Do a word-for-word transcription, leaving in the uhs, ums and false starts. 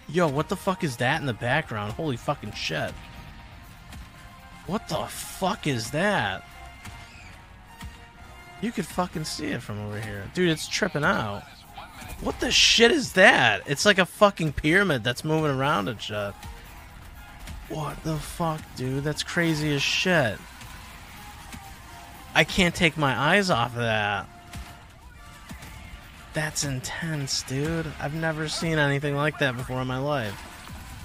Yo, what the fuck is that in the background? Holy fucking shit. What the fuck is that? You could fucking see it from over here. Dude, it's tripping out. What the shit is that? It's like a fucking pyramid that's moving around and shit. What the fuck, dude? That's crazy as shit. I can't take my eyes off of that. That's intense, dude. I've never seen anything like that before in my life.